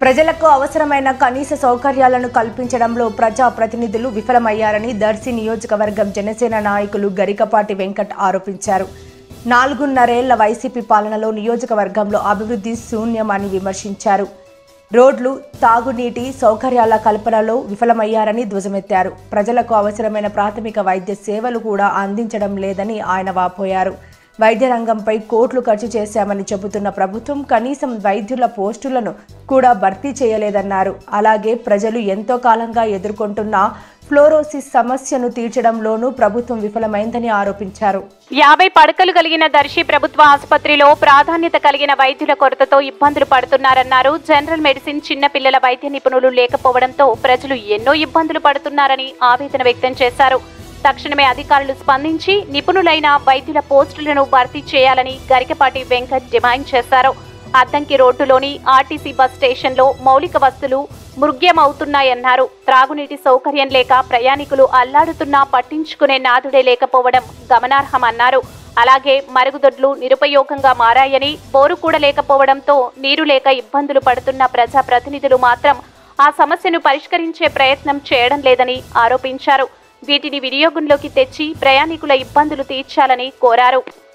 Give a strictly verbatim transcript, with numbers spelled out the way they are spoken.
ప్రజలకు అవసరమైన కనీస సౌకర్యాలను కల్పించడంలో ప్రజా ప్రతినిధులు విఫలమయ్యారని దర్శి నియోజకవర్గం జనసేన నాయకులు గరికపాటి వెంకట్ ఆరోపించారు. నాలుగున్నరేళ్ల వైసీపీ పాలనలో నియోజకవర్గంలో అభివృద్ధి శూన్యమని విమర్శించారు. రోడ్లు, తాగునీటి సౌకర్యాల కల్పనలో విఫలమయ్యారని ధ్వజమెత్తారు. ప్రజలకు అవసరమైన ప్రాథమిక వైద్య సేవలు కూడా అందించడం లేదని ఆయన వాపోయారు. వైద్య రంగంపై కోట్లు ఖర్చు చేశామని చెబుతున్న ప్రభుత్వం కనీసం వైద్యుల పోస్టులను కూడా భర్తీ చేయలేదన్నారు. అలాగే ప్రజలు ఎంతో కాలంగా ఎదుర్కొంటున్న ఫ్లోరోసిస్ సమస్యను తీర్చడంలోనూ ప్రభుత్వం విఫలమైందని ఆరోపించారు. యాభై పడకలు కలిగిన దర్శి ప్రభుత్వ ఆసుపత్రిలో ప్రాధాన్యత కలిగిన వైద్యుల కొరతతో ఇబ్బందులు పడుతున్నారన్నారు. జనరల్ మెడిసిన్, చిన్న పిల్లల వైద్య నిపుణులు లేకపోవడంతో ప్రజలు ఎన్నో ఇబ్బందులు పడుతున్నారని ఆవేదన వ్యక్తం చేశారు. తక్షణమే అధికారులు స్పందించి నిపుణులైన వైద్యుల పోస్టులను భర్తీ చేయాలని గరికపాటి వెంకట్ డిమాండ్ చేశారు. అద్దంకి రోడ్డులోని ఆర్టీసీ బస్ స్టేషన్లో మౌలిక వస్తువులు మృగ్యమవుతున్నాయన్నారు. త్రాగునీటి సౌకర్యం లేక ప్రయాణికులు అల్లాడుతున్నా పట్టించుకునే నాదుడే లేకపోవడం గమనార్హమన్నారు. అలాగే మరుగుదొడ్లు నిరుపయోగంగా మారాయని, బోరు కూడా లేకపోవడంతో నీరు లేక ఇబ్బందులు పడుతున్న ప్రజా ప్రతినిధులు మాత్రం ఆ సమస్యను పరిష్కరించే ప్రయత్నం చేయడం లేదని ఆరోపించారు. వీటిని వినియోగంలోకి తెచ్చి ప్రయాణికుల ఇబ్బందులు తీర్చాలని కోరారు.